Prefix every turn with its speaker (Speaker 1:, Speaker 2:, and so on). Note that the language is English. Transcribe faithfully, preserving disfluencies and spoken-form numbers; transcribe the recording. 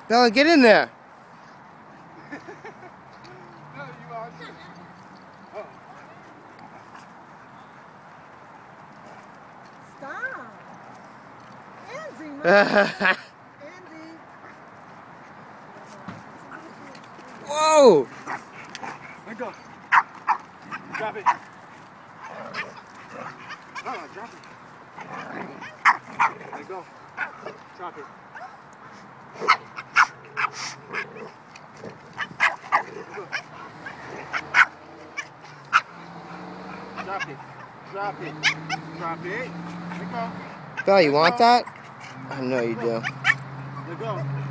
Speaker 1: Bella, get in there.
Speaker 2: No, you are too. Oh.
Speaker 3: Stop. Andy, Mom. Andy.
Speaker 1: Whoa.
Speaker 2: Let go. Drop it. Uh, drop it. Let go. Drop it. Drop it. Drop it. Drop it. Let go.
Speaker 1: Bella, you
Speaker 2: Let
Speaker 1: want
Speaker 2: go.
Speaker 1: that? I know you do.
Speaker 2: Let go.